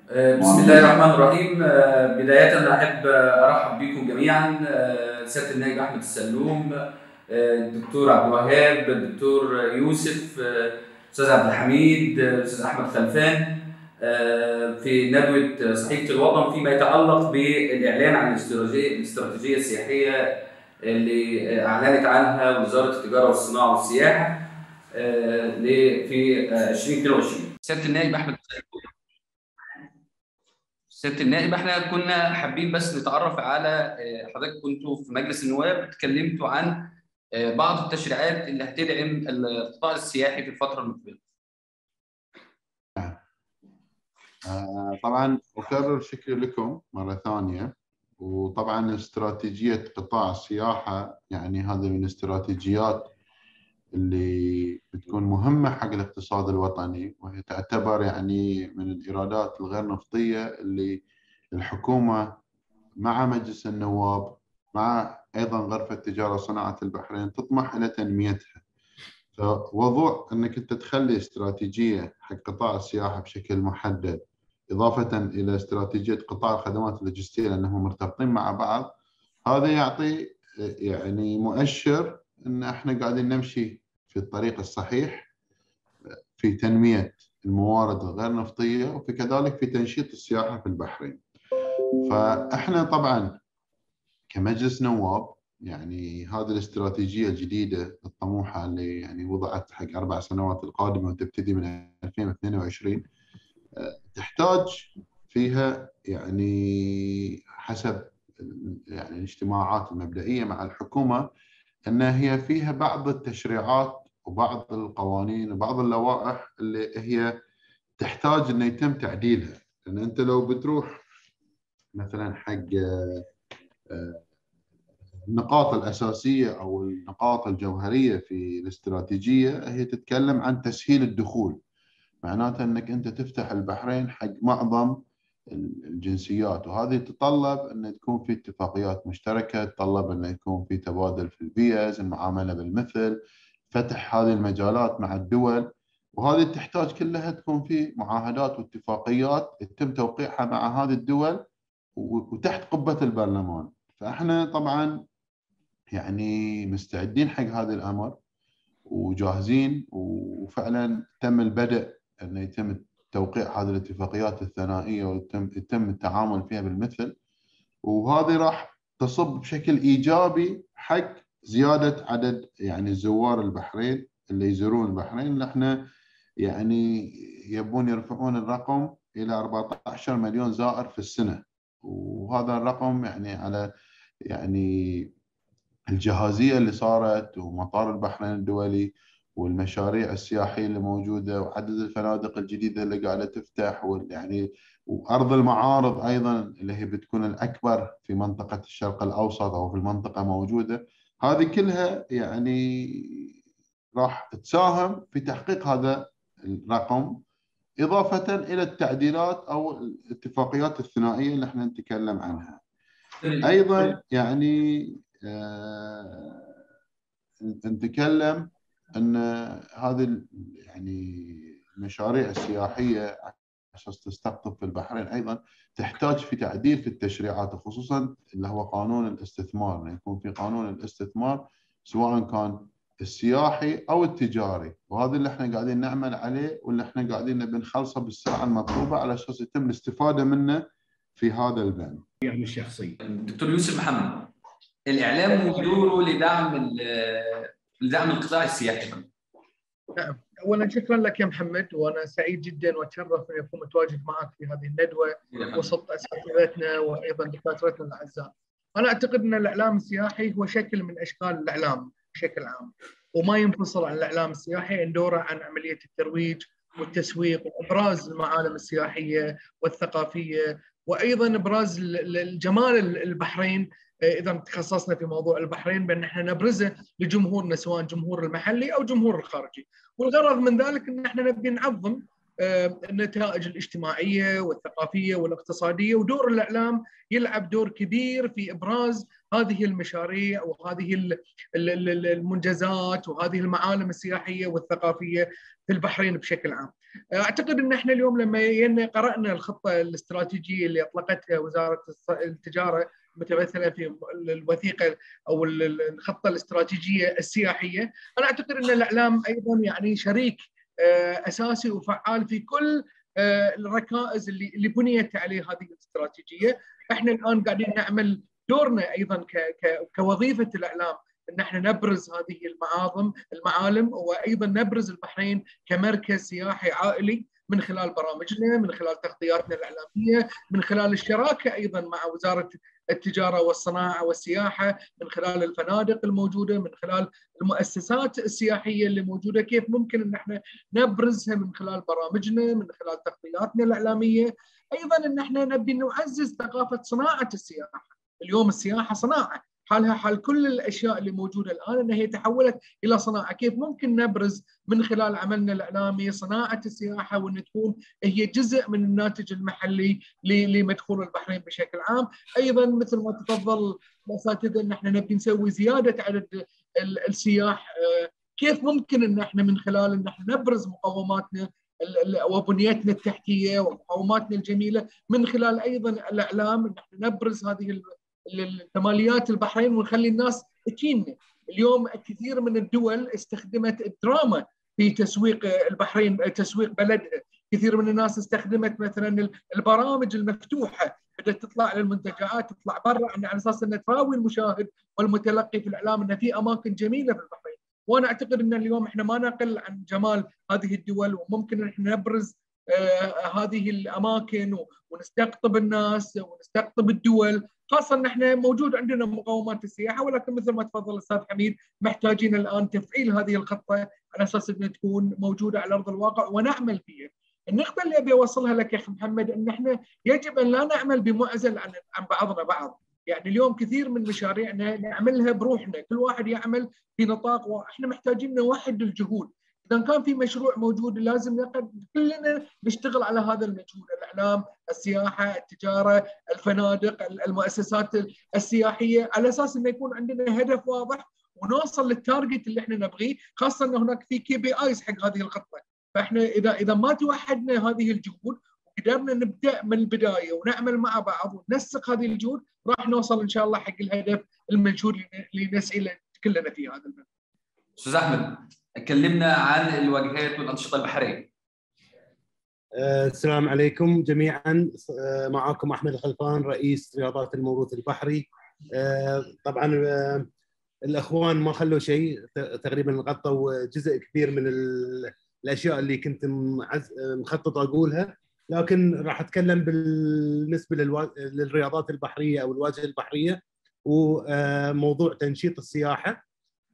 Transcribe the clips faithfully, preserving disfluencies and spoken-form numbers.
بسم الله الرحمن الرحيم. بداية أحب أرحب بكم جميعا، سيادة النائب أحمد السلوم، الدكتور عبد الوهاب، الدكتور يوسف، أستاذ عبد الحميد، أستاذ أحمد خلفان، في ندوة صحيفة الوطن فيما يتعلق بالإعلان عن الاستراتيجية السياحية اللي أعلنت عنها وزارة التجارة والصناعة والسياحة في ألفين واثنين وعشرين. سيادة النائب أحمد سيادة النائب، احنا كنا حابين بس نتعرف على حضرتك. كنتوا في مجلس النواب اتكلمتوا عن بعض التشريعات اللي هتدعم القطاع السياحي في الفترة المقبلة. طبعا أكرر شكري لكم مرة ثانية. وطبعا استراتيجية قطاع السياحة يعني هذه من الاستراتيجيات اللي بتكون مهمة حق الاقتصاد الوطني، وهي تعتبر يعني من الإيرادات الغير نفطية اللي الحكومة مع مجلس النواب مع أيضا غرفة تجارة وصناعة البحرين تطمح إلى تنميتها. فوضوع أنك أنت تخلي استراتيجية حق قطاع السياحة بشكل محدد، إضافة إلى استراتيجية قطاع الخدمات اللوجستية لأنهم مرتبطين مع بعض، هذا يعطي يعني مؤشر أن احنا قاعدين نمشي في الطريق الصحيح في تنمية الموارد الغير نفطية وفي كذلك في تنشيط السياحة في البحرين. فاحنا طبعا كمجلس نواب يعني هذه الاستراتيجية الجديدة الطموحة اللي يعني وضعت حق أربع سنوات القادمة وتبتدي من ألفين واثنين وعشرين تحتاج فيها يعني حسب يعني الاجتماعات المبدئية مع الحكومة أن هي فيها بعض التشريعات وبعض القوانين وبعض اللوائح اللي هي تحتاج أن يتم تعديلها. لأن أنت لو بتروح مثلا حق النقاط الأساسية أو النقاط الجوهرية في الاستراتيجية هي تتكلم عن تسهيل الدخول، معناته أنك أنت تفتح البحرين حق معظم الجنسيات، وهذه تتطلب أن تكون في اتفاقيات مشتركة، تتطلب أن يكون في تبادل في الفيز، المعاملة بالمثل، فتح هذه المجالات مع الدول، وهذه تحتاج كلها تكون في معاهدات واتفاقيات يتم توقيعها مع هذه الدول وتحت قبة البرلمان. فإحنا طبعاً يعني مستعدين حق هذا الأمر وجاهزين، وفعلا تم البدء أن يتم توقيع هذه الاتفاقيات الثنائية ويتم يتم التعامل فيها بالمثل، وهذه راح تصب بشكل إيجابي حق زيادة عدد يعني زوار البحرين اللي يزورون البحرين، اللي احنا يعني يبون يرفعون الرقم إلى أربعة عشر مليون زائر في السنة. وهذا الرقم يعني على يعني الجاهزية اللي صارت ومطار البحرين الدولي والمشاريع السياحية اللي موجودة وعدد الفنادق الجديدة اللي قاعدة تفتح يعني وأرض المعارض أيضا اللي هي بتكون الأكبر في منطقة الشرق الأوسط أو في المنطقة موجودة، هذه كلها يعني راح تساهم في تحقيق هذا الرقم، إضافة إلى التعديلات أو الاتفاقيات الثنائية اللي احنا نتكلم عنها. أيضا يعني آه نتكلم أن هذه يعني المشاريع السياحية عشان تستقطب في البحرين أيضا تحتاج في تعديل في التشريعات، خصوصا اللي هو قانون الاستثمار، يعني يكون في قانون الاستثمار سواء كان السياحي أو التجاري، وهذا اللي احنا قاعدين نعمل عليه واللي احنا قاعدين نبي نخلصه بالسرعة المطلوبة على أساس يتم الاستفادة منه في هذا البند. يعني الشخصي دكتور يوسف محمد، الإعلام ودوره لدعم لدعم القطاع السياحي. نعم، أولا شكرا لك يا محمد، وأنا سعيد جدا وأتشرف أن أكون متواجد معك في هذه الندوة وسط أساتذتنا وأيضا دكاترتنا الأعزاء. أنا أعتقد أن الإعلام السياحي هو شكل من أشكال الإعلام بشكل عام، وما ينفصل عن الإعلام السياحي أن دوره عن عملية الترويج والتسويق وإبراز المعالم السياحية والثقافية، وأيضا إبراز الجمال البحرين. إذا تخصصنا في موضوع البحرين بأن احنا نبرزه لجمهورنا سواء جمهور المحلي أو جمهور الخارجي، والغرض من ذلك أن احنا نبي نعظم النتائج الاجتماعية والثقافية والاقتصادية، ودور الإعلام يلعب دور كبير في إبراز هذه المشاريع وهذه المنجزات وهذه المعالم السياحية والثقافية في البحرين بشكل عام. اعتقد ان احنا اليوم لما قرانا الخطه الاستراتيجيه اللي اطلقتها وزاره التجاره متمثله في الوثيقه او الخطه الاستراتيجيه السياحيه، انا اعتقد ان الاعلام ايضا يعني شريك اساسي وفعال في كل الركائز اللي اللي بنيت عليه هذه الاستراتيجيه. احنا الان قاعدين نعمل دورنا ايضا كوظيفه الاعلام ان احنا نبرز هذه المعاظم المعالم، وايضا نبرز البحرين كمركز سياحي عائلي من خلال برامجنا، من خلال تغطياتنا الاعلاميه، من خلال الشراكه ايضا مع وزاره التجاره والصناعه والسياحه، من خلال الفنادق الموجوده، من خلال المؤسسات السياحيه اللي موجوده، كيف ممكن ان احنا نبرزها من خلال برامجنا، من خلال تغطياتنا الاعلاميه. ايضا ان احنا نبي نعزز ثقافه صناعه السياحه. اليوم السياحه صناعه، حالها حال كل الاشياء اللي موجوده الان ان هي تحولت الى صناعه، كيف ممكن نبرز من خلال عملنا الاعلامي صناعه السياحه وان تكون هي جزء من الناتج المحلي لمدخول البحرين بشكل عام. ايضا مثل ما تفضل الاساتذه ان احنا نبي نسوي زياده عدد السياح، كيف ممكن ان احنا من خلال ان احنا نبرز مقوماتنا وبنيتنا التحتيه ومقوماتنا الجميله من خلال ايضا الاعلام، ان احنا نبرز هذه الكماليات البحرين ونخلي الناس تجينا. اليوم كثير من الدول استخدمت الدراما في تسويق البحرين، تسويق بلدها. كثير من الناس استخدمت مثلا البرامج المفتوحه، بدات تطلع للمنتجعات تطلع برا على اساس انها تراوي المشاهد والمتلقي في الاعلام ان في اماكن جميله في البحرين. وانا اعتقد ان اليوم احنا ما نقل عن جمال هذه الدول، وممكن ان احنا نبرز آه هذه الاماكن ونستقطب الناس ونستقطب الدول، خاصه ان احنا موجود عندنا مقومات السياحه، ولكن مثل ما تفضل الاستاذ حميد محتاجين الان تفعيل هذه الخطه على اساس انها تكون موجوده على ارض الواقع ونعمل فيها. النقطه اللي ابي اوصلها لك يا اخي محمد ان احنا يجب ان لا نعمل بمعزل عن عن بعضنا بعض. يعني اليوم كثير من مشاريعنا نعملها بروحنا، كل واحد يعمل في نطاق، واحنا محتاجين نوحد الجهود. إذا كان في مشروع موجود لازم كلنا نشتغل على هذا المجهود، الإعلام، السياحة، التجارة، الفنادق، المؤسسات السياحية، على أساس أنه يكون عندنا هدف واضح ونوصل للتارجت اللي احنا نبغيه، خاصة أن هناك في كي بي آيز حق هذه الخطة. فإحنا إذا إذا ما توحدنا هذه الجهود وقدرنا نبدأ من البداية ونعمل مع بعض وننسق هذه الجهود، راح نوصل إن شاء الله حق الهدف المنشود اللي نسعى كلنا في هذا المجال. أستاذ أحمد، كلمنا عن الواجهات والأنشطة البحرية. السلام عليكم جميعا، معكم أحمد الخلفان رئيس رياضات الموروث البحري. طبعا الأخوان ما خلوا شيء، تقريبا غطوا جزء كبير من الأشياء اللي كنت مخطط أقولها، لكن راح أتكلم بالنسبة للرياضات البحرية أو الواجهة البحرية وموضوع تنشيط السياحة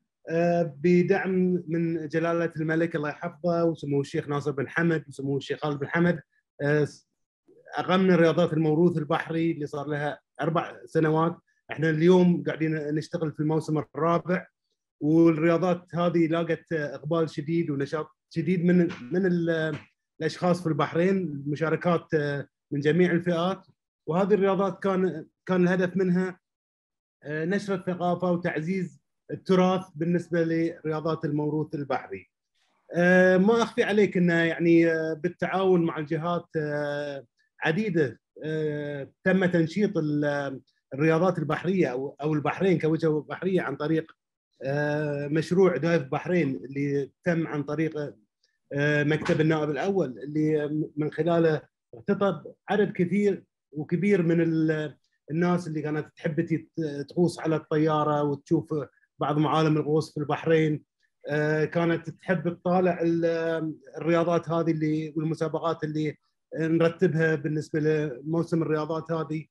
بدعم من جلالة الملك الله يحفظه وسمو الشيخ ناصر بن حمد وسمو الشيخ خالد بن حمد. أقمنا رياضات الموروث البحري اللي صار لها أربع سنوات. احنا اليوم قاعدين نشتغل في الموسم الرابع، والرياضات هذه لاقت إقبال شديد ونشاط شديد من من الأشخاص في البحرين، مشاركات من جميع الفئات. وهذه الرياضات كان كان الهدف منها نشر الثقافة وتعزيز التراث بالنسبه لرياضات الموروث البحري. ما اخفي عليك انه يعني بالتعاون مع الجهات عديده تم تنشيط الرياضات البحريه او او البحرين كوجهه بحريه عن طريق مشروع دايف بحرين اللي تم عن طريق مكتب النائب الاول، اللي من خلاله اختطب عدد كثير وكبير من الناس اللي كانت تحب تغوص على الطياره وتشوف بعض معالم الغوص في البحرين. كانت تحب تطالع الرياضات هذه اللي والمسابقات اللي نرتبها بالنسبه لموسم الرياضات هذه.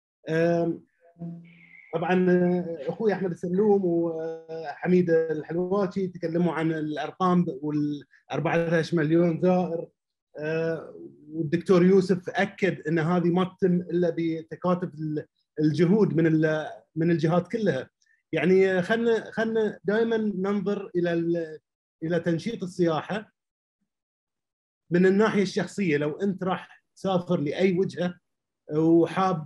طبعا اخوي احمد السلوم وحميد الحلواتي تكلموا عن الارقام وال أربعة عشر مليون زائر، والدكتور يوسف اكد ان هذه ما تتم الا بتكاتف الجهود من من الجهات كلها. يعني خلنا خلنا دائما ننظر الى الى تنشيط السياحه من الناحيه الشخصيه. لو انت راح تسافر لاي وجهه وحاب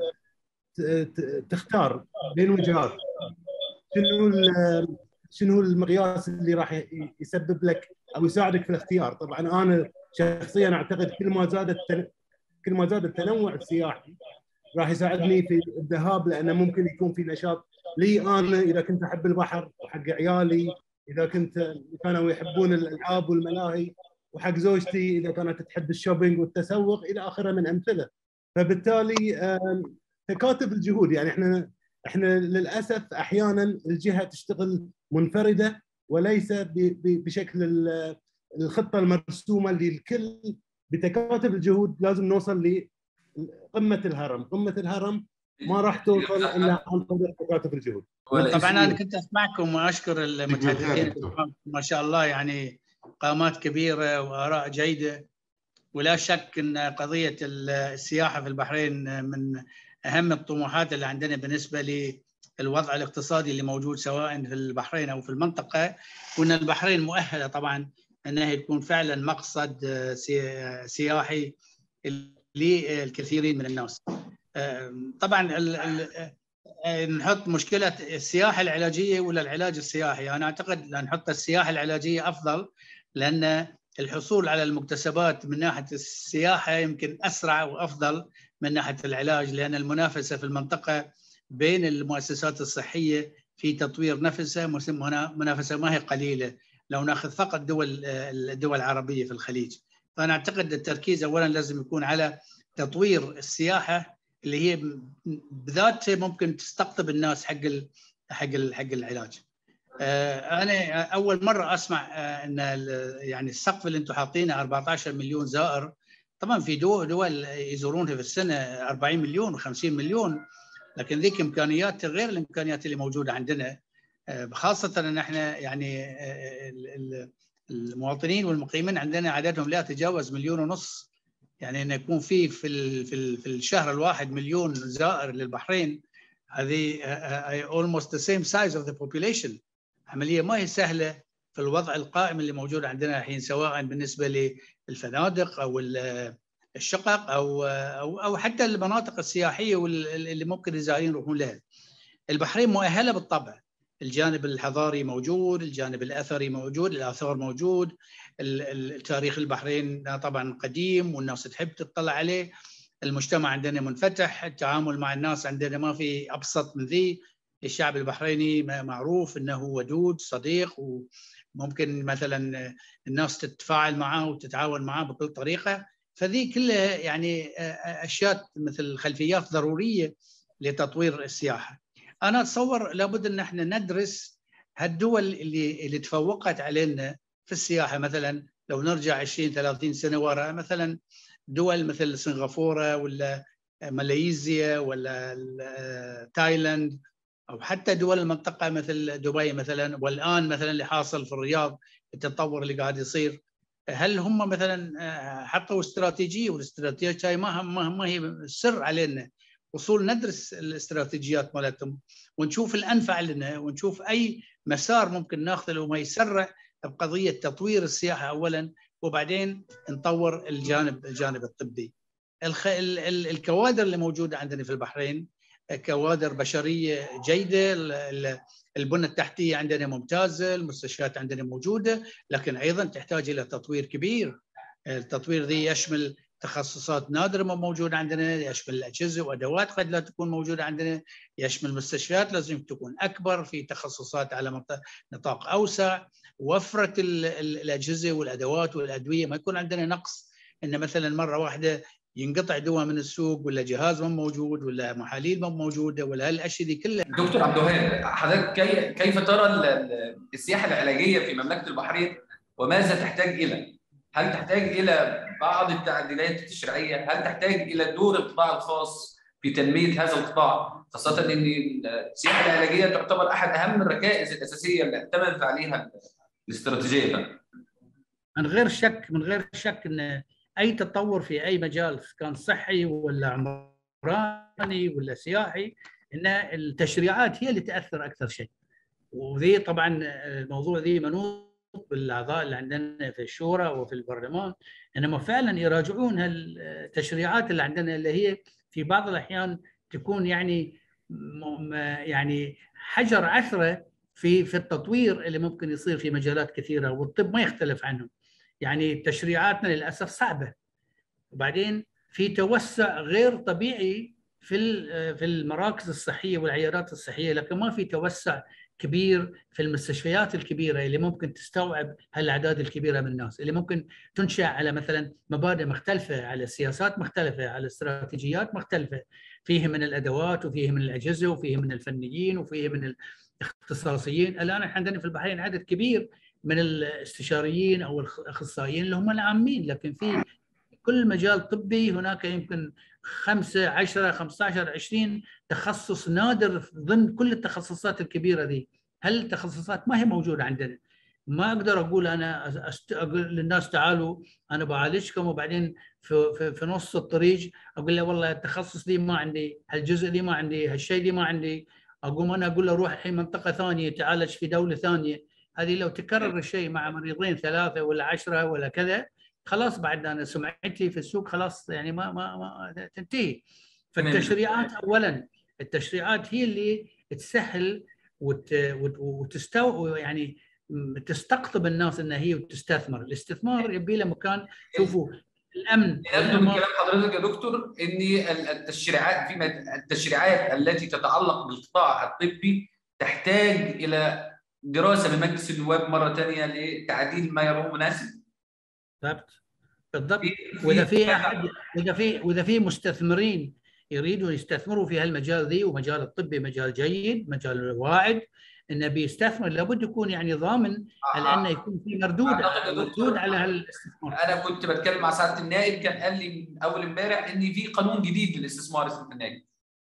تختار بين وجهات، شنو شنو المقياس اللي راح يسبب لك او يساعدك في الاختيار؟ طبعا انا شخصيا اعتقد كل ما زاد التن... كل ما زاد التنوع السياحي راح يساعدني في الذهاب، لانه ممكن يكون في نشاط لي انا اذا كنت احب البحر، وحق عيالي اذا كنت كانوا يحبون الالعاب والملاهي، وحق زوجتي اذا كانت تحب الشوبينج والتسوق الى اخره من امثله. فبالتالي تكاتف الجهود، يعني احنا احنا للاسف احيانا الجهه تشتغل منفرده وليس بشكل الخطه المرسومه للكل. بتكاتف الجهود لازم نوصل لقمه الهرم، قمه الهرم ما راح توصل الا عن طريق تكاتف الجهود. طبعا انا كنت اسمعكم واشكر المتحدثين ما شاء الله، يعني قامات كبيره واراء جيده، ولا شك ان قضيه السياحه في البحرين من اهم الطموحات اللي عندنا بالنسبه للوضع الاقتصادي اللي موجود سواء في البحرين او في المنطقه، وان البحرين مؤهله طبعا انها تكون فعلا مقصد سياحي للكثيرين من الناس. طبعا نحط مشكله السياحه العلاجيه ولا العلاج السياحي، انا اعتقد ان نحط السياحه العلاجيه افضل، لان الحصول على المكتسبات من ناحيه السياحه يمكن اسرع وافضل من ناحيه العلاج، لان المنافسه في المنطقه بين المؤسسات الصحيه في تطوير نفسها منافسه ما هي قليله لو ناخذ فقط دول الدول العربيه في الخليج. فانا اعتقد التركيز اولا لازم يكون على تطوير السياحه اللي هي بذاتها ممكن تستقطب الناس حق ال حق ال حق العلاج. انا اول مره اسمع ان يعني السقف اللي انتم حاطينه أربعة عشر مليون زائر، طبعا في دول دول يزورونها في السنه أربعين مليون وخمسين مليون، لكن ذيك امكانيات غير الامكانيات اللي موجوده عندنا، خاصه ان احنا يعني المواطنين والمقيمين عندنا عددهم لا يتجاوز مليون ونص، يعني ان يكون في في في الشهر الواحد مليون زائر للبحرين، هذه almost the same size of the population. عمليه ما هي سهله في الوضع القائم اللي موجود عندنا الحين، سواء بالنسبه للفنادق او الشقق او او او حتى المناطق السياحيه واللي ممكن الزائرين يروحون لها. البحرين مؤهله بالطبع، الجانب الحضاري موجود، الجانب الاثري موجود، الاثار موجود، التاريخ البحرين طبعا قديم والناس تحب تطلع عليه، المجتمع عندنا منفتح، التعامل مع الناس عندنا ما في ابسط من ذي، الشعب البحريني معروف انه ودود صديق، وممكن مثلا الناس تتفاعل معه وتتعاون معه بكل طريقه، فذي كلها يعني اشياء مثل خلفيات ضروريه لتطوير السياحه. انا اتصور لابد ان احنا ندرس هالدول اللي اللي تفوقت علينا في السياحه، مثلا لو نرجع عشرين ثلاثين سنه وراء، مثلا دول مثل سنغافوره ولا ماليزيا ولا تايلاند، او حتى دول المنطقه مثل دبي مثلا، والان مثلا اللي حاصل في الرياض التطور اللي قاعد يصير، هل هم مثلا حطوا استراتيجيه؟ والاستراتيجيه ما ما هي السر علينا، وصول ندرس الاستراتيجيات مالتهم ونشوف الانفع لنا، ونشوف اي مسار ممكن ناخذه وما يسرع بقضيه تطوير السياحه اولا، وبعدين نطور الجانب الجانب الطبي. الخ... ال... ال... الكوادر اللي موجوده عندنا في البحرين كوادر بشريه جيده، ال... البنى التحتيه عندنا ممتازه، المستشفيات عندنا موجوده، لكن ايضا تحتاج الى تطوير كبير. التطوير ذي يشمل تخصصات نادره ما موجوده عندنا، يشمل اجهزه وادوات قد لا تكون موجوده عندنا، يشمل مستشفيات لازم تكون اكبر في تخصصات على نطاق اوسع، وفره الاجهزه والادوات والادويه، ما يكون عندنا نقص ان مثلا مره واحده ينقطع دواء من السوق، ولا جهاز ما موجود، ولا محاليل ما موجوده، ولا هالاشياء دي كلها. دكتور عبد الوهاب، حضرتك كي كيف ترى السياحه العلاجيه في مملكه البحرين وماذا تحتاج الى؟ هل تحتاج الى بعض التعديلات التشريعيه؟ هل تحتاج الى دور القطاع الخاص في تنميه هذا القطاع؟ خاصه ان السياحه العلاجيه تعتبر احد اهم الركائز الاساسيه اللي اعتمدت عليها الاستراتيجيه. من غير شك من غير شك ان اي تطور في اي مجال كان صحي ولا عمراني ولا سياحي، ان التشريعات هي اللي تاثر اكثر شيء. وذي طبعا الموضوع ذي منوط بالاعضاء اللي عندنا في الشورى وفي البرلمان، انما فعلا يراجعون هالتشريعات اللي عندنا، اللي هي في بعض الاحيان تكون يعني يعني حجر عثره في في التطوير اللي ممكن يصير في مجالات كثيره، والطب ما يختلف عنهم. يعني تشريعاتنا للاسف صعبه. وبعدين في توسع غير طبيعي في في المراكز الصحيه والعيادات الصحيه، لكن ما في توسع كبير في المستشفيات الكبيره اللي ممكن تستوعب هالاعداد الكبيره من الناس، اللي ممكن تنشا على مثلا مبادئ مختلفه، على سياسات مختلفه، على استراتيجيات مختلفه، فيه من الادوات وفيه من الاجهزه وفيه من الفنيين وفيه من الاختصاصيين. الان احنا عندنا في البحرين عدد كبير من الاستشاريين او الاخصائيين اللي هم العامين، لكن في كل مجال طبي هناك يمكن خمسة عشرة خمسة عشر عشرين تخصص نادر ضمن كل التخصصات الكبيرة دي. هل التخصصات ما هي موجودة عندنا؟ ما أقدر أقول أنا أست... أقول للناس تعالوا أنا بعالجكم وبعدين في, في, في نص الطريق أقول له والله التخصص دي ما عندي، هالجزء دي ما عندي، هالشيء دي ما عندي، أقوم أنا أقول له روح الحين منطقة ثانية تعالج في دولة ثانية. هذه لو تكرر الشيء مع مريضين ثلاثة ولا عشرة ولا كذا خلاص بعد انا سمعتي في السوق خلاص يعني ما ما ما تنتهي. فالتشريعات اولا، التشريعات هي اللي تسهل وت وتستو يعني تستقطب الناس انها هي وتستثمر. الاستثمار يبي له مكان. شوفوا الامن يبدو من كلام حضرتك يا دكتور ان التشريعات في التشريعات التي تتعلق بالقطاع الطبي تحتاج الى دراسه من مجلس النواب مره ثانيه لتعديل ما يراه مناسب. بالضبط بالضبط. واذا في احد واذا في واذا في مستثمرين يريدوا يستثمروا في هالمجال ذي، ومجال الطبي مجال جيد مجال واعد، انه بيستثمر لابد يكون يعني ضامن على انه يكون في مردود مردود على هالاستثمار. انا كنت بتكلم مع سعاده النائب كان قال لي اول امبارح ان في قانون جديد للاستثمار اسمه النائب.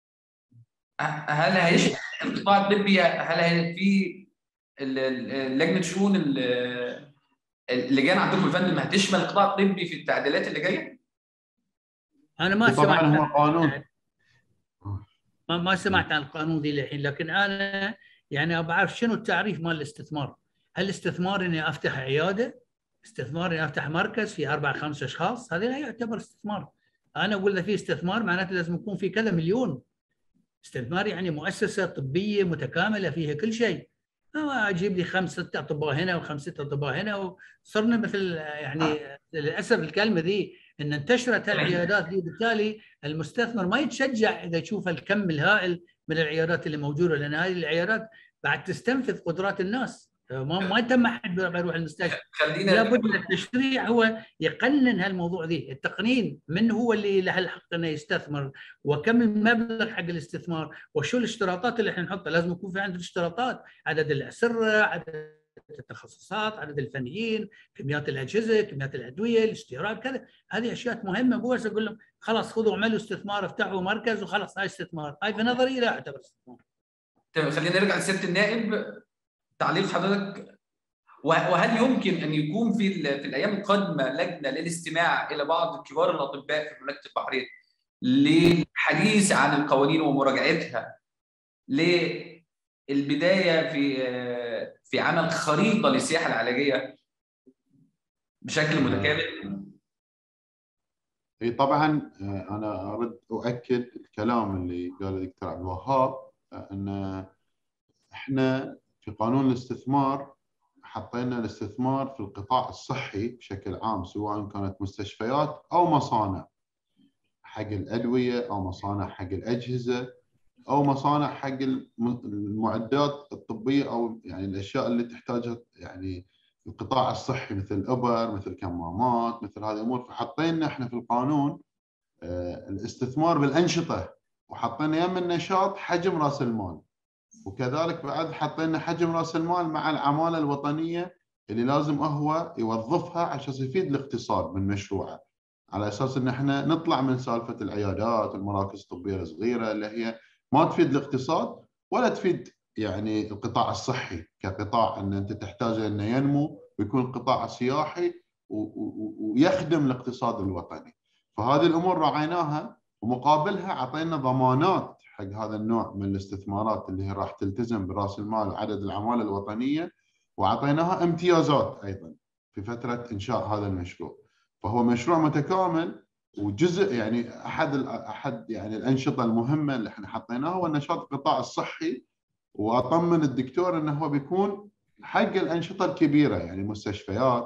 هل هيشمل القطاع الطبي؟ هل في لجنه شؤون اللجان عندكم يا فندم هتشمل القطاع الطبي في التعديلات اللي جايه؟ انا ما طبعا سمعت هو قانون ما ما سمعت عن القانون دي للحين، لكن انا يعني بعرف شنو التعريف مال الاستثمار. هل الاستثمار اني افتح عياده؟ استثمار اني افتح مركز في اربع خمس اشخاص؟ هذا لا يعتبر استثمار. انا اقول اذا في استثمار معناته لازم يكون في كذا مليون. استثمار يعني مؤسسه طبيه متكامله فيها كل شيء. ما اجيب لي خمسه اطباء هنا وخمسه اطباء هنا وصرنا مثل يعني للاسف الكلمه ذي ان انتشرت العيادات دي، وبالتالي المستثمر ما يتشجع اذا يشوف الكم الهائل من العيادات اللي موجوده، لان هذه العيادات بعد تستنفذ قدرات الناس. ما ما يتم احد بيروح المستشفى. لابد من التشريع هو يقنن هالموضوع ذي. التقنين من هو اللي له الحق انه يستثمر، وكم المبلغ حق الاستثمار، وشو الاشتراطات اللي احنا نحطها. لازم يكون في عندنا اشتراطات، عدد الاسره، عدد التخصصات، عدد الفنيين، كميات الاجهزه، كميات الادويه، الاستيراد، كذا. هذه اشياء مهمه. مو بس اقول لهم خلاص خذوا اعملوا استثمار افتحوا مركز وخلاص هاي استثمار. هاي في نظري لا اعتبر استثمار. طيب خلينا نرجع لسياده النائب، تعليق حضرتك. وهل يمكن ان يكون في في الايام القادمه لجنه للاستماع الى بعض كبار الاطباء في مملكه البحرين للحديث عن القوانين ومراجعتها للبدايه في في عمل خريطه للسياحه العلاجيه بشكل متكامل؟ اي طبعا. انا ارد اؤكد الكلام اللي قاله الدكتور عبد الوهاب، ان احنا في قانون الاستثمار حطينا الاستثمار في القطاع الصحي بشكل عام، سواء كانت مستشفيات او مصانع حق الادويه، او مصانع حق الاجهزه، او مصانع حق المعدات الطبيه، او يعني الاشياء اللي تحتاجها يعني القطاع الصحي مثل الابر، مثل كمامات، مثل هذه الامور. فحطينا احنا في القانون الاستثمار بالانشطه، وحطينا يم النشاط حجم راس المال، وكذلك بعد حطينا حجم راس المال مع العماله الوطنيه اللي لازم هو يوظفها عشان يفيد الاقتصاد من مشروعه، على اساس ان احنا نطلع من سالفه العيادات والمراكز الطبيه الصغيره اللي هي ما تفيد الاقتصاد ولا تفيد يعني القطاع الصحي كقطاع، ان انت تحتاج انه ينمو ويكون قطاع سياحي ويخدم الاقتصاد الوطني. فهذه الامور راعيناها، ومقابلها اعطينا ضمانات حق هذا النوع من الاستثمارات اللي هي راح تلتزم براس المال وعدد العماله الوطنيه، واعطيناها امتيازات ايضا في فتره انشاء هذا المشروع. فهو مشروع متكامل، وجزء يعني احد احد يعني الانشطه المهمه اللي احنا حطيناها هو النشاط القطاع الصحي. واطمن الدكتور انه هو بيكون حق الانشطه الكبيره، يعني مستشفيات،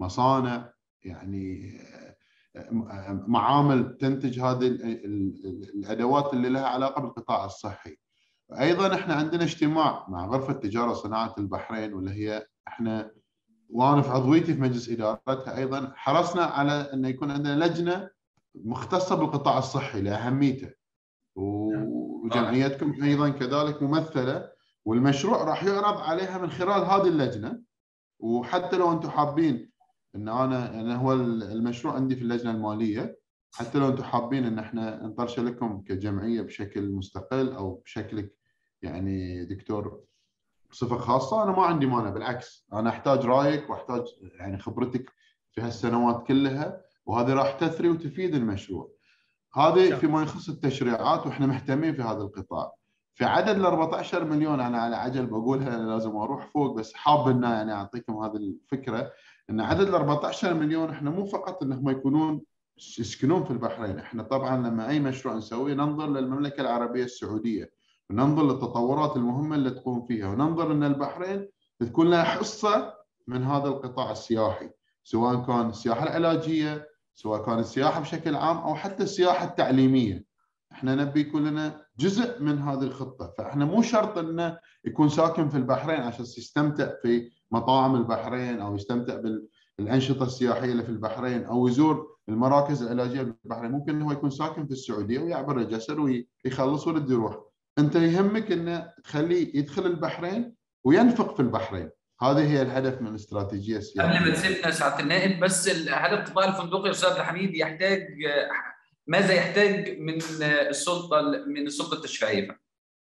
مصانع، يعني معامل تنتج هذه الادوات اللي لها علاقه بالقطاع الصحي. ايضا احنا عندنا اجتماع مع غرفه تجاره وصناعه البحرين، واللي هي احنا وانا في عضويتي في مجلس ادارتها ايضا حرصنا على ان يكون عندنا لجنه مختصه بالقطاع الصحي لاهميته، وجمعيتكم ايضا كذلك ممثله، والمشروع راح يعرض عليها من خلال هذه اللجنه. وحتى لو انتم حابين ان انا يعني هو المشروع عندي في اللجنه الماليه، حتى لو انتم حابين ان احنا نطرشه لكم كجمعيه بشكل مستقل او بشكلك يعني دكتور بصفه خاصه، انا ما عندي مانع، بالعكس انا احتاج رايك واحتاج يعني خبرتك في هالسنوات كلها، وهذه راح تثري وتفيد المشروع. هذه فيما يخص التشريعات، واحنا مهتمين في هذا القطاع. في عدد ال أربعة عشر مليون، انا على عجل بقولها انا لازم اروح فوق، بس حاب ان يعني اعطيكم هذه الفكره ان عدد ال أربعة عشر مليون احنا مو فقط انهم يكونون يسكنون في البحرين، احنا طبعا لما اي مشروع نسويه ننظر للمملكه العربيه السعوديه، وننظر للتطورات المهمه اللي تقوم فيها، وننظر ان البحرين تكون لها حصه من هذا القطاع السياحي، سواء كان السياحه العلاجيه، سواء كان السياحه بشكل عام، او حتى السياحه التعليميه. احنا نبي يكون لنا جزء من هذه الخطه، فاحنا مو شرط انه يكون ساكن في البحرين عشان يستمتع في مطاعم البحرين او يستمتع بالانشطه السياحيه اللي في البحرين او يزور المراكز العلاجيه في البحرين. ممكن هو يكون ساكن في السعوديه ويعبر الجسر ويخلص ويرد يروح. انت يهمك انه تخليه يدخل البحرين وينفق في البحرين. هذه هي الهدف من الاستراتيجيه السياحيه. قبل ما تسيبنا سعاده النائب، بس هل القطاع الفندقي يا استاذ عبد الحميد يحتاج، ماذا يحتاج من السلطه من السلطه التشريعيه؟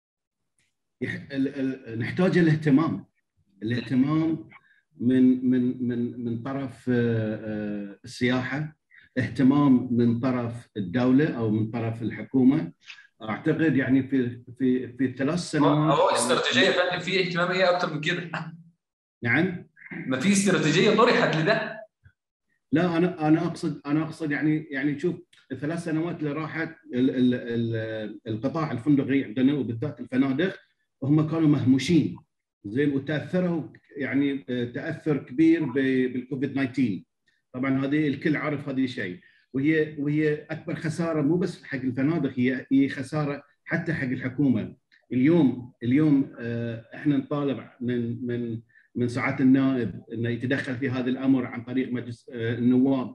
نحتاج الاهتمام الاهتمام من من من من طرف السياحه، اهتمام من طرف الدوله او من طرف الحكومه. اعتقد يعني في في في ثلاث سنوات هو استراتيجيه يا فندم، في اهتماميه اكثر من كده؟ نعم، ما في استراتيجيه طرحت لده؟ لا انا انا اقصد انا اقصد يعني يعني شوف، الثلاث سنوات اللي راحت ال ال ال القطاع الفندقي عندنا وبالذات الفنادق هم كانوا مهموشين زين، وتاثروا يعني تاثر كبير بالكوفيد تسعة عشر. طبعا هذه الكل عارف هذه الشيء، وهي وهي اكبر خساره مو بس حق الفنادق، هي هي خساره حتى حق الحكومه. اليوم اليوم احنا نطالب من من من سعاده النائب انه يتدخل في هذا الامر عن طريق مجلس النواب.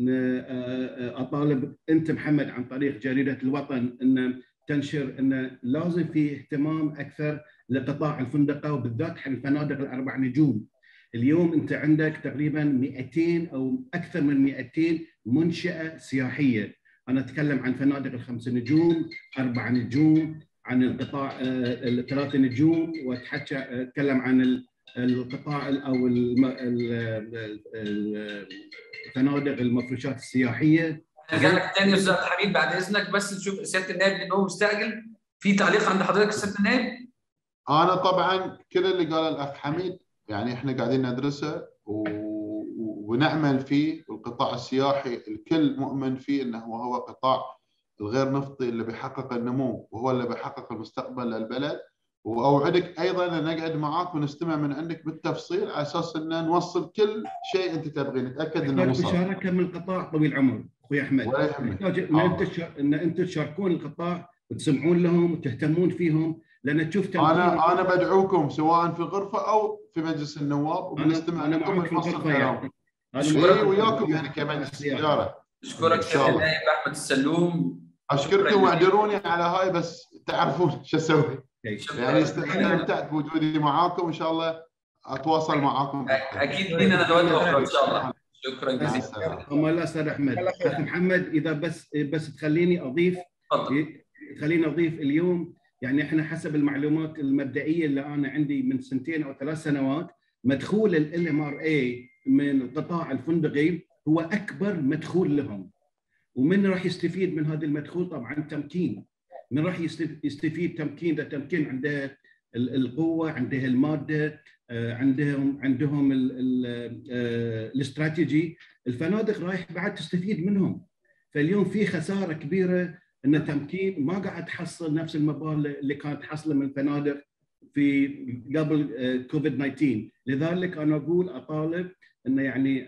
اطالب انت محمد عن طريق جريده الوطن ان تنشر ان لازم في اهتمام اكثر لقطاع الفندقه وبالذات حق الفنادق الاربع نجوم. اليوم انت عندك تقريبا مئتين او اكثر من مئتين منشاه سياحيه. انا اتكلم عن فنادق الخمس نجوم، اربع نجوم، عن القطاع الثلاث نجوم، واتحكى اتكلم عن القطاع او الفنادق المفروشات السياحيه. ارجع لك ثاني يا استاذ حبيب بعد اذنك، بس نشوف سياده النائب لانه هو مستعجل. في تعليق عند حضرتك سياده النائب؟ انا طبعا كل اللي قاله الاخ حميد يعني احنا قاعدين ندرسه و... ونعمل فيه، والقطاع السياحي الكل مؤمن فيه انه هو قطاع الغير نفطي اللي بيحقق النمو وهو اللي بيحقق المستقبل للبلد. واوعدك ايضا ان نقعد معاك ونستمع من عندك بالتفصيل على اساس ان نوصل كل شيء انت تبغيه، نتاكد انه وصل. مشاركه من القطاع طويل العمر اخوي احمد، نحتاج ان انت ان انت تشاركون القطاع وتسمعون لهم وتهتمون فيهم، لان تشوف انا انا بدعوكم سواء في الغرفه او في مجلس النواب وبنستمع لكم ونوصل كلام. اي وياكم يعني كمجلس اداره. اشكرك سياده النائب احمد السلوم. اشكركم واعذروني على هاي، بس تعرفون شو اسوي. يعني استمتعت بوجودي معاكم، ان شاء الله اتواصل معاكم. اكيد لنا ندوات اخرى ان شاء الله. شكرا جزيلا. الله الاستاذ احمد. اخ محمد اذا بس بس تخليني اضيف خليني اضيف اليوم يعني احنا حسب المعلومات المبدئيه اللي انا عندي من سنتين او ثلاث سنوات، مدخول ال ام ار اي من القطاع الفندقي هو اكبر مدخول لهم. ومن راح يستفيد من هذا المدخول؟ طبعا تمكين. من راح يستفيد تمكين؟ ده تمكين عنده القوه، عنده الماده، عندهم عندهم الاستراتيجي. الفنادق رايح بعد تستفيد منهم. فاليوم في خساره كبيره ان تمكين ما قاعد تحصل نفس المبالغ اللي كانت تحصل من الفنادق في قبل كوفيد تسعة عشر. لذلك انا اقول اطالب انه يعني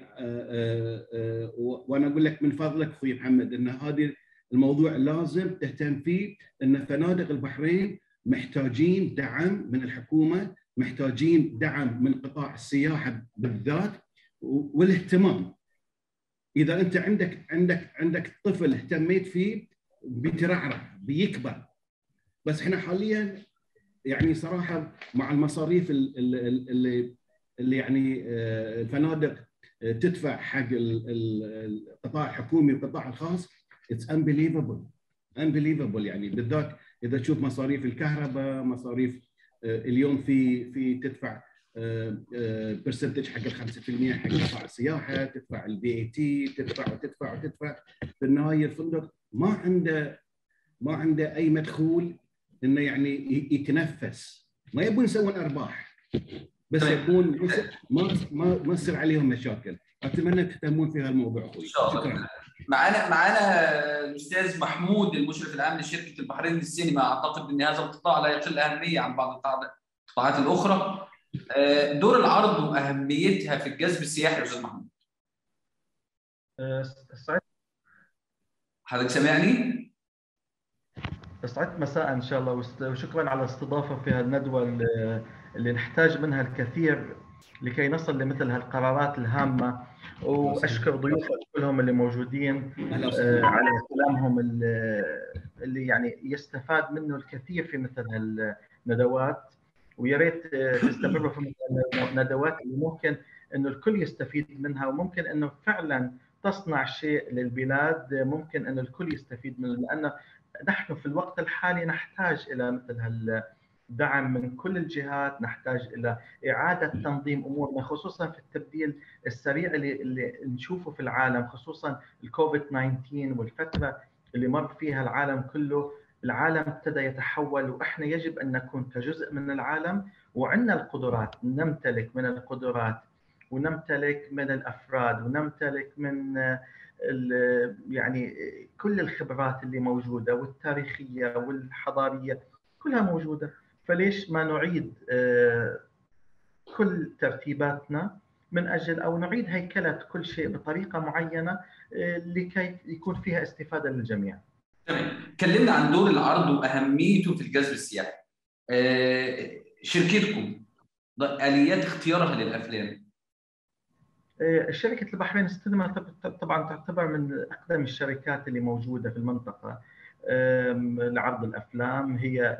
وانا اقول لك من فضلك اخوي محمد ان هذه الموضوع لازم تهتم فيه، ان فنادق البحرين محتاجين دعم من الحكومه، محتاجين دعم من قطاع السياحه بالذات والاهتمام. اذا انت عندك عندك عندك طفل اهتميت فيه بيترعرع بيكبر. بس احنا حاليا يعني صراحه مع المصاريف اللي اللي يعني الفنادق تدفع حق القطاع الحكومي والقطاع الخاص، اتس unbelievable unbelievable يعني بالذات اذا تشوف مصاريف الكهرباء، مصاريف اليوم في في تدفع برسنتج حق ال خمسة بالمئة حق قطاع السياحه، تدفع البي اي تي، تدفع وتدفع وتدفع. في النهايه الفندق ما عنده ما عنده اي مدخول انه يعني يتنفس، ما يبون يسوون ارباح بس يبون ما ما ما يصير عليهم مشاكل. اتمنى تهتمون في هالموضوع اخوي. شكرا. معانا معانا الاستاذ محمود المشرف العام لشركه البحرين للسينما. اعتقد ان هذا القطاع لا يقل اهميه عن بعض القطاعات الاخرى. دور العرض واهميتها في الجذب السياحي يا استاذ محمود. حضرتك سامعني؟ سعدت مساء ان شاء الله، وشكرا على الاستضافه في هالندوه اللي نحتاج منها الكثير لكي نصل لمثل هالقرارات الهامه. واشكر ضيوفك كلهم اللي موجودين على كلامهم اللي يعني يستفاد منه الكثير في مثل هالندوات، ويا ريت تستمروا في مثل الندوات اللي ممكن انه الكل يستفيد منها، وممكن انه فعلا تصنع شيء للبلاد ممكن انه الكل يستفيد منه، لانه نحن في الوقت الحالي نحتاج الى مثل هالدعم من كل الجهات، نحتاج الى اعاده تنظيم امورنا خصوصا في التبديل السريع اللي, اللي نشوفه في العالم، خصوصا الكوفيد تسعة عشر والفتره اللي مر فيها العالم كله. العالم ابتدى يتحول، واحنا يجب ان نكون كجزء من العالم، وعندنا القدرات، نمتلك من القدرات ونمتلك من الافراد ونمتلك من يعني كل الخبرات اللي موجوده والتاريخيه والحضاريه كلها موجوده. فليش ما نعيد كل ترتيباتنا من اجل او نعيد هيكله كل شيء بطريقه معينه لكي يكون فيها استفاده للجميع. تمام. كلمنا عن دور العرض واهميته في الجذب السياحي. شركتكم اليات اختيارها للافلام. شركة البحرين السينما طبعا تعتبر من أقدم الشركات اللي موجودة في المنطقة لعرض الأفلام. هي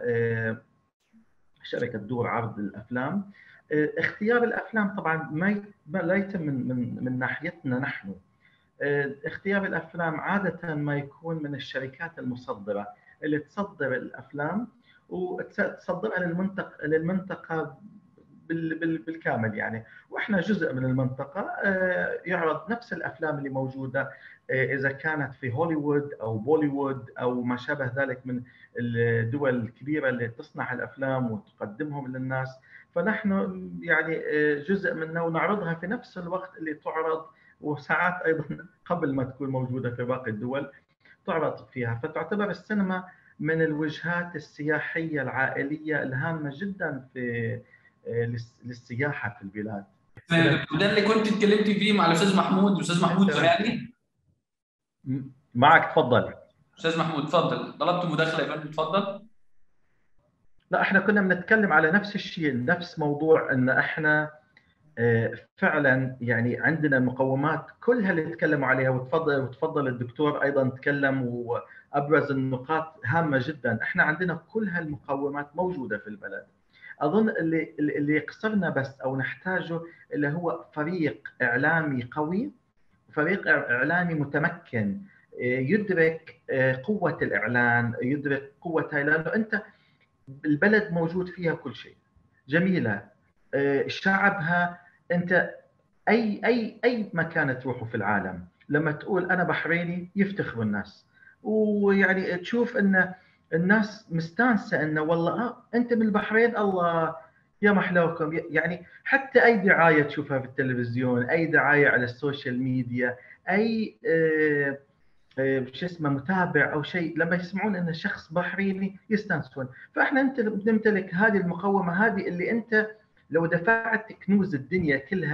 شركة دور عرض الأفلام. اختيار الأفلام طبعا ما لا يتم من من من ناحيتنا نحن. اختيار الأفلام عادة ما يكون من الشركات المصدرة اللي تصدر الأفلام وتصدرها للمنطقة للمنطقة بالكامل يعني، واحنا جزء من المنطقه. يعرض نفس الافلام اللي موجوده اذا كانت في هوليوود او بوليوود او ما شابه ذلك من الدول الكبيره اللي تصنع الافلام وتقدمهم للناس، فنحن يعني جزء منها ونعرضها في نفس الوقت اللي تعرض، وساعات ايضا قبل ما تكون موجوده في باقي الدول تعرض فيها. فتعتبر السينما من الوجهات السياحيه العائليه الهامه جدا في للسياحه في البلاد. ده اللي كنت اتكلمت فيه مع الاستاذ محمود. الاستاذ محمود سامعني؟ معك تفضل. استاذ محمود تفضل. طلبت مداخله يا فندم، تفضل. لا احنا كنا بنتكلم على نفس الشيء، نفس موضوع ان احنا فعلا يعني عندنا مقومات كلها اللي تكلموا عليها، وتفضل وتفضل الدكتور ايضا تكلم وابرز النقاط هامه جدا. احنا عندنا كل هالمقومات موجوده في البلد. اظن اللي اللي يقصرنا بس او نحتاجه اللي هو فريق اعلامي قوي، فريق اعلامي متمكن يدرك قوه الاعلان، يدرك قوتها، لانه انت البلد موجود فيها كل شيء، جميله، شعبها، انت اي اي اي مكان تروحه في العالم لما تقول انا بحريني يفتخروا الناس، ويعني تشوف ان الناس مستانسه انه والله اه انت من البحرين، الله يا محلاوكم. يعني حتى اي دعايه تشوفها في التلفزيون، اي دعايه على السوشيال ميديا، اي آه آه شو اسمه متابع او شيء، لما يسمعون ان شخص بحريني يستانسون. فاحنا نمتلك هذه المقومه هذه اللي انت لو دفعت كنوز الدنيا كلها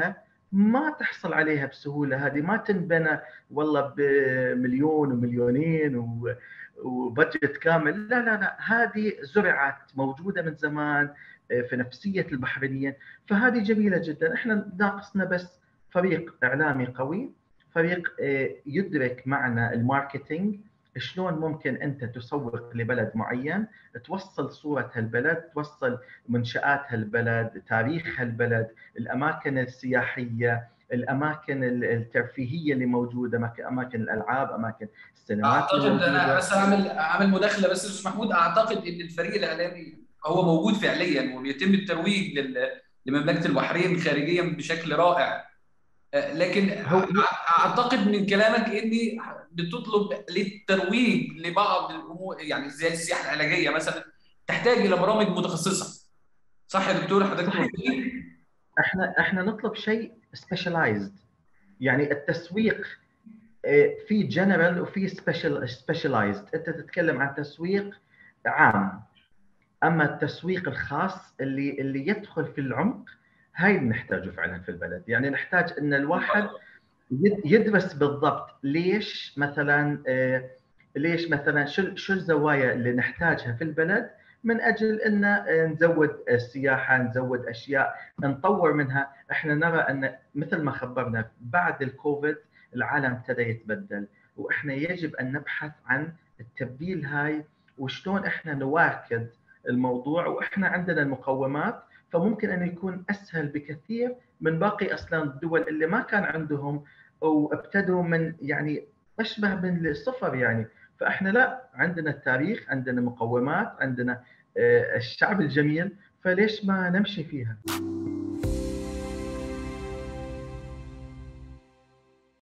ما تحصل عليها بسهوله، هذه ما تنبنى والله بمليون ومليونين و وبادجت كامل، لا لا لا، هذه زرعت موجوده من زمان في نفسيه البحرينيين، فهذه جميله جدا. احنا ناقصنا بس فريق اعلامي قوي، فريق يدرك معنى الماركتينج، شلون ممكن انت تسوق لبلد معين، توصل صوره هالبلد، توصل منشآت هالبلد، تاريخ هالبلد، الاماكن السياحيه، الاماكن الترفيهيه اللي موجوده، اماكن الالعاب، اماكن السينمات. اعتقد انا بس اعمل اعمل مداخله بس استاذ محمود، اعتقد ان الفريق الاعلامي هو موجود فعليا وبيتم الترويج لمملكه البحرين خارجيا بشكل رائع، لكن اعتقد من كلامك اني بتطلب للترويج لبعض الامور، يعني زي السياحه العلاجيه مثلا تحتاج الى برامج متخصصه، صح يا دكتور حضرتك؟ احنا احنا نطلب شيء سبيشالايزد، يعني التسويق في جنرال وفي سبيشال سبيشالايزد. انت تتكلم عن تسويق عام، اما التسويق الخاص اللي اللي يدخل في العمق، هاي نحتاجه فعلا في البلد. يعني نحتاج ان الواحد يدرس بالضبط ليش مثلا ليش مثلا شو شو الزوايا اللي نحتاجها في البلد من اجل ان نزود السياحه، نزود اشياء، نطور منها. احنا نرى ان مثل ما خبرنا بعد الكوفيد العالم ابتدى يتبدل، واحنا يجب ان نبحث عن التبديل هاي وشلون احنا نواكب الموضوع، واحنا عندنا المقومات، فممكن ان يكون اسهل بكثير من باقي اصلا الدول اللي ما كان عندهم وابتدوا من يعني اشبه من الصفر يعني. فاحنا لا، عندنا التاريخ، عندنا مقومات، عندنا الشعب الجميل، فليش ما نمشي فيها؟